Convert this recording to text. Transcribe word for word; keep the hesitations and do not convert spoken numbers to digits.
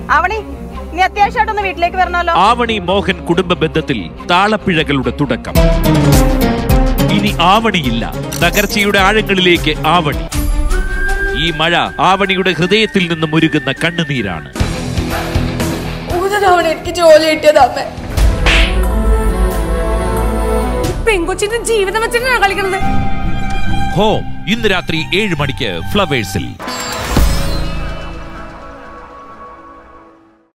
ആവണി, നീ അത്യാവശ്യമായിട്ടൊന്ന് വീട്ടിലേക്ക് വരണല്ലോ. ആവണി മോഹൻ കുടുംബ ബന്ധത്തിൽ താളപ്പിഴകളുടെ തുടക്കം. ഇനി ആവണിയില്ല, തകർച്ചയുടെ ആഴങ്ങളിലേക്ക് ആവണി. ഈ മഴ ആവണിയുടെ ഹൃദയത്തിൽ നിന്നും ഒരുകുന്ന കണ്ണുനീരാണ്. എനിക്ക് ജോലി കിട്ടിയത് അമ്മ. പെൺകൊച്ചിന്റെ ജീവിതം വെച്ചിട്ടാണ് കളിക്കുന്നത്. ഹോം ഇന്ന് രാത്രി ഏഴ് മണിക്ക് ഫ്ലവേഴ്സിൽ.